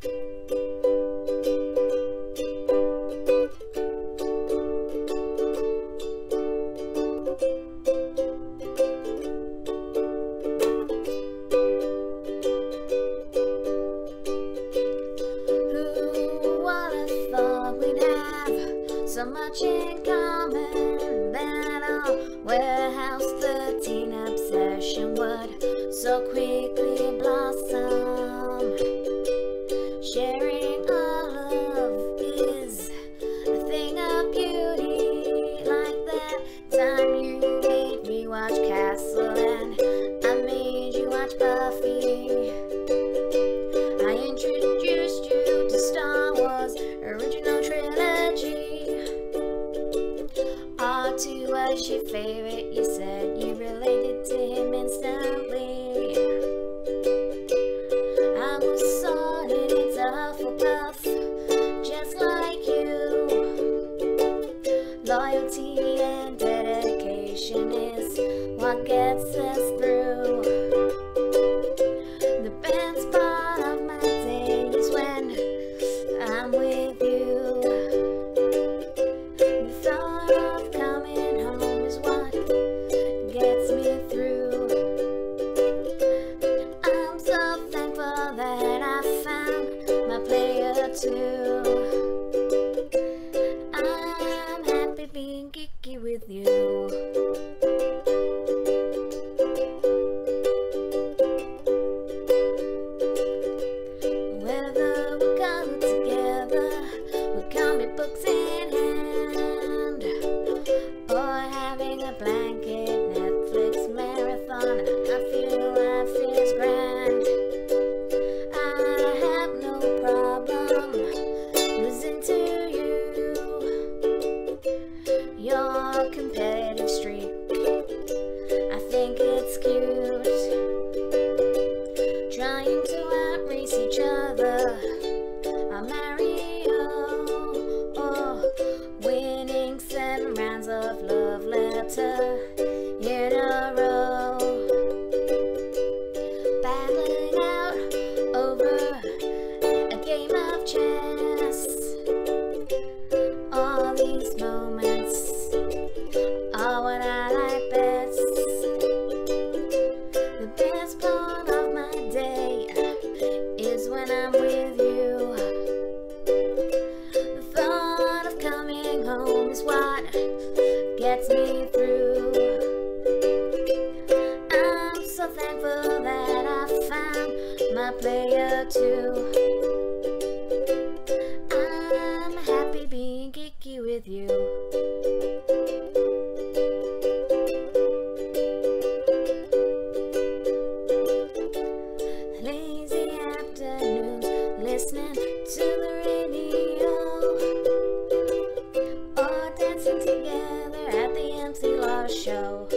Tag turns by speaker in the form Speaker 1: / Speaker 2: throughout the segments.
Speaker 1: So much in common that our warehouse 13 obsession would so quickly blossom. Sharing our love is a thing of beauty, like that time you made me watch Castle and I made you watch Buffy. I introduced you to Star Wars original trilogy. R2 was your favorite, you said you related to him instantly. I was sorted into Hufflepuff, just like you. Loyalty and dedication is what gets us through. The best part of my day is when I'm with you. I'm happy being geeky with you. Whether we cuddle together with comic books in hand, or having a blanket Netflix marathon, I feel life is grand. I have no problem losing to you. Your competitive streak, I think it's cute. Trying to outrace each other, I'll marry you. Oh, winning 7 rounds of love letter in a row. Battling out over a game of chess. All these moments are what I like best. The best part of my day is when I'm with you. The thought of coming home is what gets me through. I'm so thankful that I found my player too. I'm happy being geeky with you. Lazy afternoons listening to the radio, or dancing together at the MC Law show.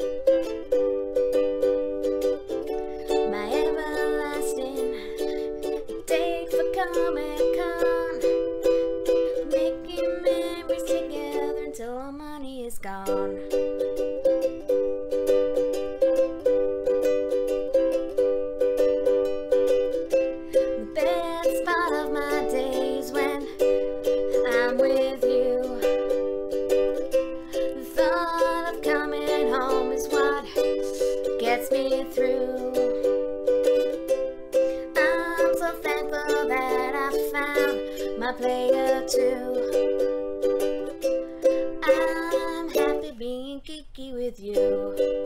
Speaker 1: My everlasting date for Comic-Con, making memories together until our money is gone. The best part of my day is when I'm with you. The thought of coming home is what gets me through. I'm so thankful that I found my player too. I'm happy being geeky with you.